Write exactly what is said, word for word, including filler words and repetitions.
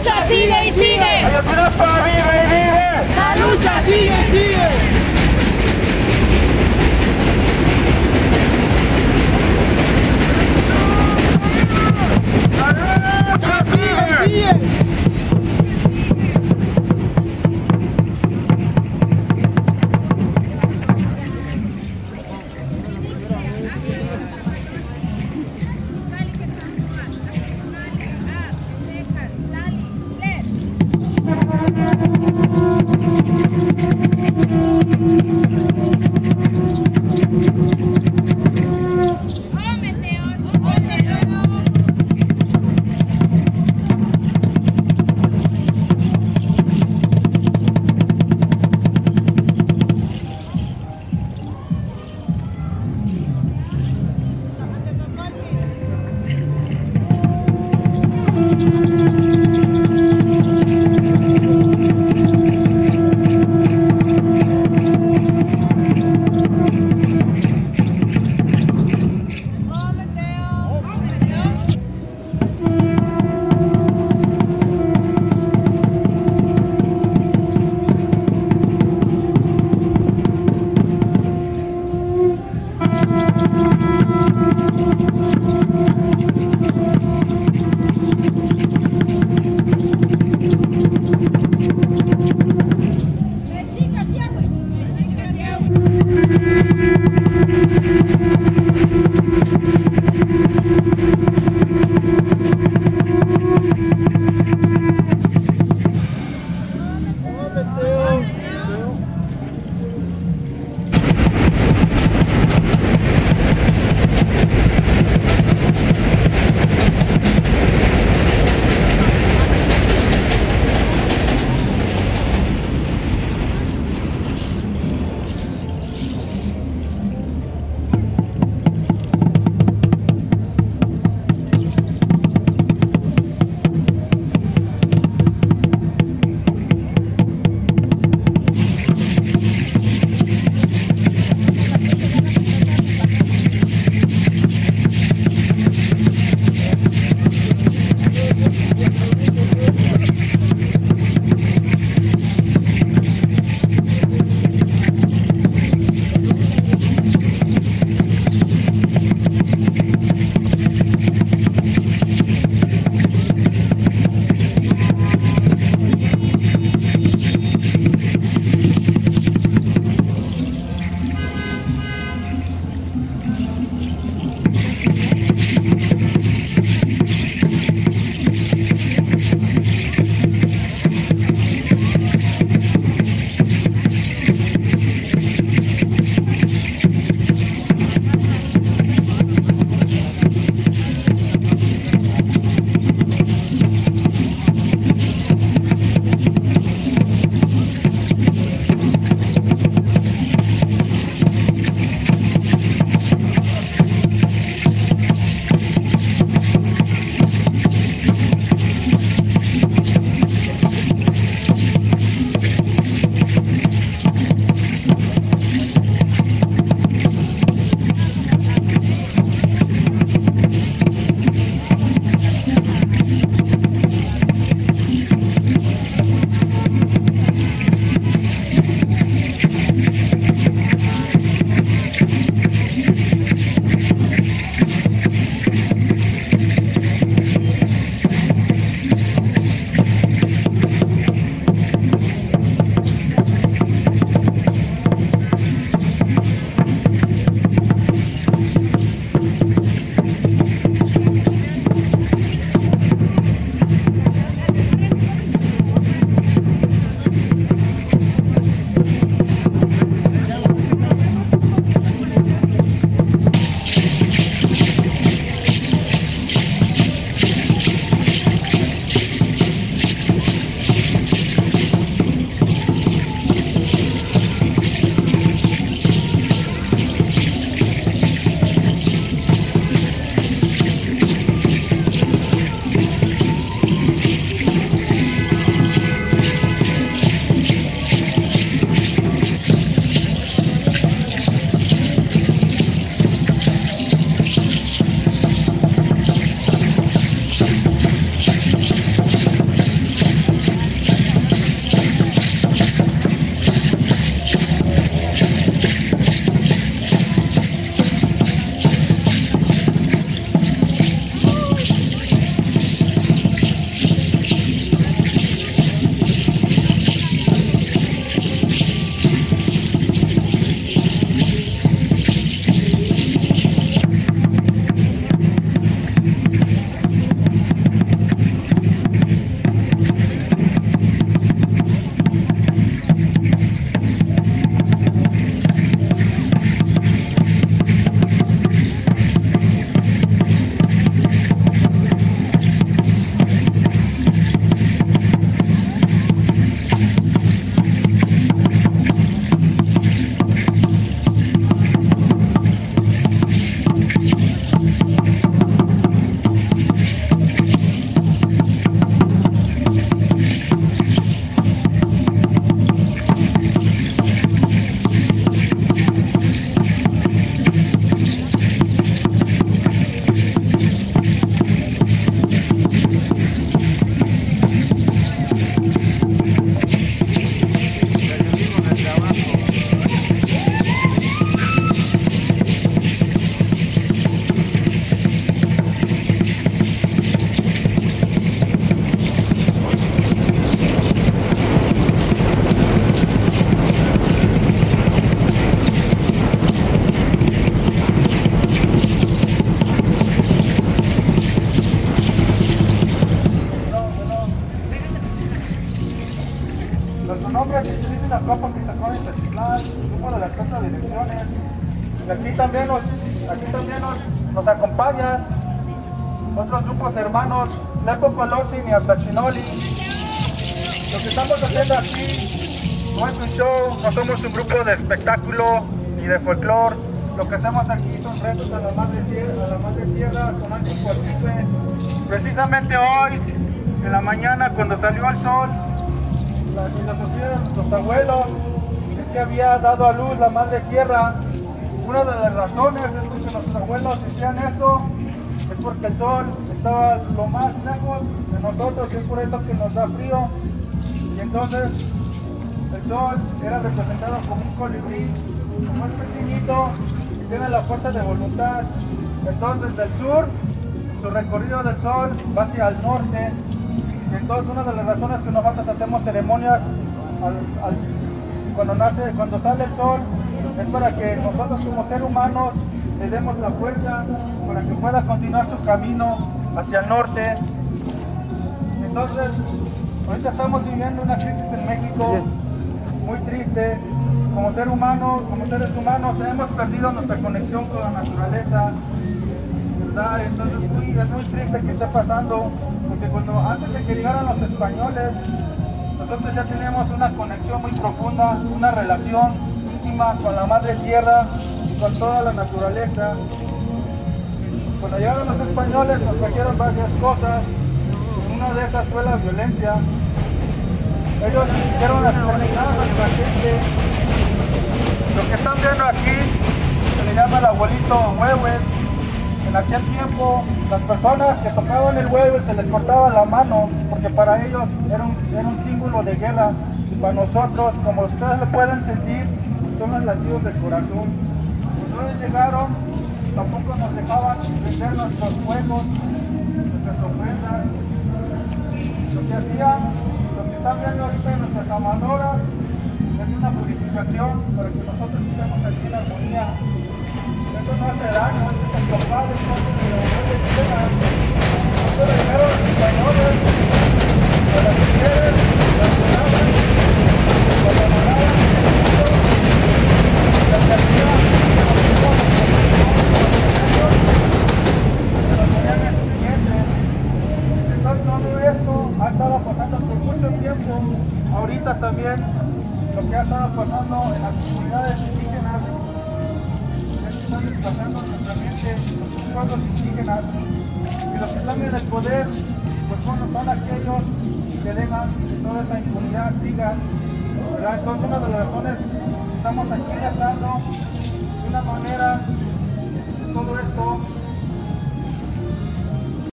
lucha sigue y sigue. Ayotzinapa vive y vive. La lucha sigue y sigue. Nuestro nombre es dice la Copa Pizzacón en Techitlán, grupo de las cuatro direcciones. Y aquí también nos, aquí también nos, nos acompañan otros grupos hermanos, Lepo Palosin y Arzachinoli. Lo que estamos haciendo aquí no es un show, no somos un grupo de espectáculo ni de folclore. Lo que hacemos aquí son retos a la madre tierra, a la madre tierra con algo imposible. Precisamente hoy, en la mañana, cuando salió el sol, la filosofía de nuestros abuelos es que había dado a luz la madre tierra. Una de las razones es porque nuestros abuelos decían eso, es porque el sol estaba lo más lejos de nosotros y es por eso que nos da frío. Y entonces el sol era representado como un colibrí, como es pequeñito y tiene la fuerza de voluntad. Entonces del sur, su recorrido del sol va hacia el norte. Y entonces una de las razones que nosotros hacemos ceremonias al, al, cuando, nace, cuando sale el sol es para que nosotros como seres humanos le demos la fuerza para que pueda continuar su camino hacia el norte. Entonces, ahorita estamos viviendo una crisis en México muy triste. Como ser humano, como seres humanos, hemos perdido nuestra conexión con la naturaleza, ¿verdad? Entonces muy, es muy triste que esté pasando, porque cuando antes de que llegaran los españoles, nosotros ya teníamos una conexión muy profunda, una relación íntima con la madre tierra y con toda la naturaleza. Cuando llegaron los españoles nos trajeron varias cosas. Una de esas fue la violencia. Ellos quisieron exterminar a nuestra gente. Lo que están viendo aquí se le llama el abuelito huehue. En aquel tiempo las personas que tocaban el huehue se les cortaba la mano porque para ellos era un, era un símbolo de guerra. Y para nosotros, como ustedes lo pueden sentir, son los latidos del corazón. Cuando ellos llegaron, tampoco nos dejaban vender nuestros fuegos, nuestras ofrendas. Lo que hacían, lo que están viendo ahorita en nuestras amadoras, es una purificación para que nosotros estemos aquí en armonía. Esto no hace daño, esto es global, esto es de la mujer chilena. Esto le dijeron los españoles, a las mujeres, las violaban, las enamoraban, las hacían, entonces todo esto ha estado pasando por mucho tiempo. Ahorita también lo que ha estado pasando en las comunidades indígenas es que están desplazando nuestra mente, los pueblos indígenas, y los que están en el poder pues son, son aquellos que dejan que toda esta impunidad siga, ¿verdad? Entonces una de las razones que estamos aquí rezando de una manera de todo esto